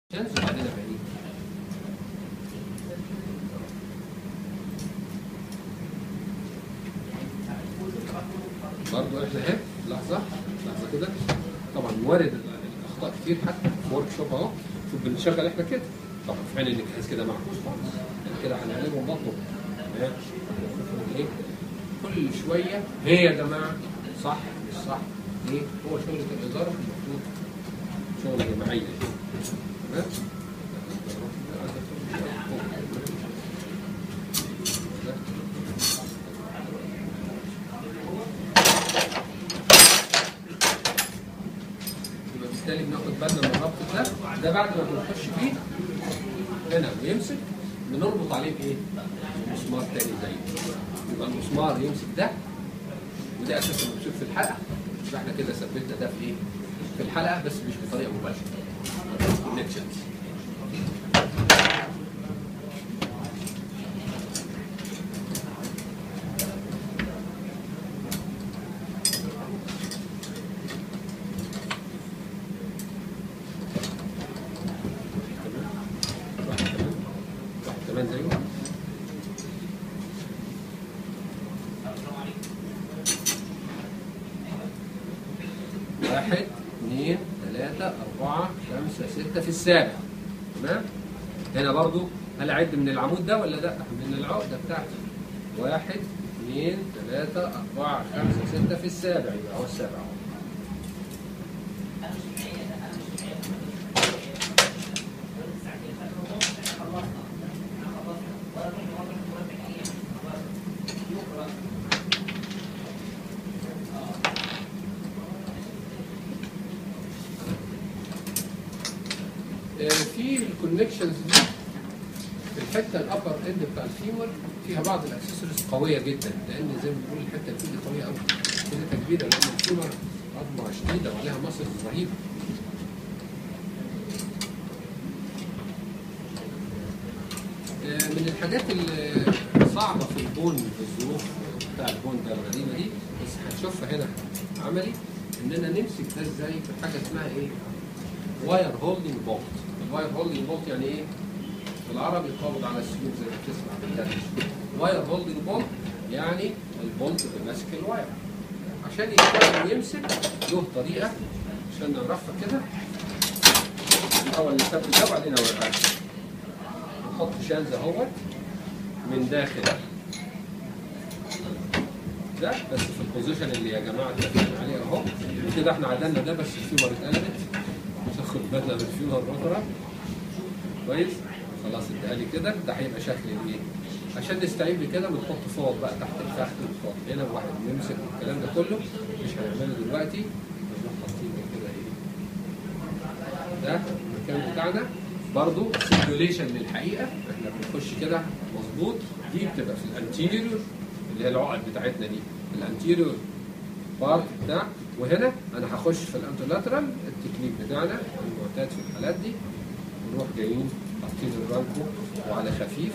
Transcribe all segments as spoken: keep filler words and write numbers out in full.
شمس وبعدين بعيد. برضه احنا اهي لحظه لحظه كده. طبعا وارد الاخطاء كتير حتى في ورك شوب اهو. شوف بنشغل احنا كده طبعا في حين ان الجهاز كده معكوس خالص يعني كده هنقلبهم برضه ايه كل شويه. هي يا جماعه صح مش صح؟ ايه هو شغل الاداره المفروض شغل جماعيه تمام؟ يبقى بالتالي بناخد بالنا من الربط ده ده بعد ما بنخش فيه هنا ويمسك بنربط عليه بايه؟ مسمار تاني زيه. يبقى المسمار يمسك ده وده اساسا مكتوب في الحلقه. يبقى احنا كده ثبتنا ده في ايه؟ في الحلقه بس مش بطريقه مباشره. كونكشنز. كمان زيه. واحد اثنين ثلاثة أربعة خمسة ستة في السابع تمام؟ هنا برضو هل أعد من العمود ده ولا ده؟ من العقدة بتاعتي. واحد اثنين ثلاثة أربعة خمسة ستة في السابع يبقى هو السابع اهو. في الكونكشنز دي في الحته الابر اند بتاع الفيمر فيها بعض الاكسسوارز قويه جدا لان زي ما بنقول الحته دي قويه قوي كده كبيره لان الفيمر عظمه شديده وعليها مصر رهيبه. من الحاجات الصعبه في البون في الظروف بتاع البون ده الغريبه دي بس هنشوفها هنا عملي اننا نمسك ده ازاي بحاجه اسمها ايه؟ واير هولدنج بولت. الواير هولدنج بولت يعني ايه؟ بالعربي قابض على السلوك زي ما بتسمع بالدارجه. واير هولدنج بولت يعني البولت اللي ماسك الواير. عشان يشتغل ويمسك له طريقه عشان نعرفها كده. الاول نثبت ده وبعدين اوريها لك. نحط شانز اهوت من داخل ده بس في البوزيشن اللي يا جماعه اتفقنا عليه اهو. كده احنا عدلنا ده بس الفيمر اتقلبت. ناخد بالنا من الفيمر الاخرى كويس. خلاص اديها لي كده ده هيبقى شكل ايه؟ عشان نستعين بكده بنحط فوق بقى تحت الفخذ ونحط هنا وواحد نمسك والكلام ده كله مش هنعمله دلوقتي. نروح حاطين كده ايه؟ ده المكان بتاعنا برضه سيميوليشن للحقيقه. احنا بنخش كده مظبوط. دي بتبقى في الانتيريور اللي هي العقد بتاعتنا دي الانتيريور بارت بتاع. وهنا انا هخش في الانترلاترال التكنيك بتاعنا المعتاد في الحالات دي. نروح جايين حاطين الرانكو وعلى خفيف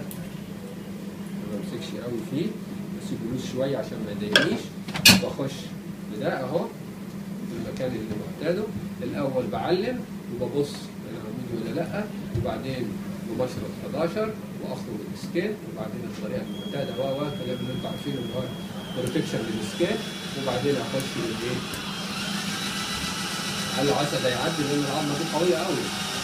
ما بمسكش قوي فيه بسيبه لوس شويه عشان ما يضايقنيش. واخش بده اهو في المكان اللي معتاده. الاول بعلم وببص العمود ولا لا وبعدين بمشرط حداشر واخرج السكيل وبعدين الطريقه المعتاده و و الكلام اللي انتوا عارفينه اللي هو بروتكشن للسكيل وبعدين اخش بالايه؟ قال له عسى ده يعدي لان العظمه دي قويه قوي.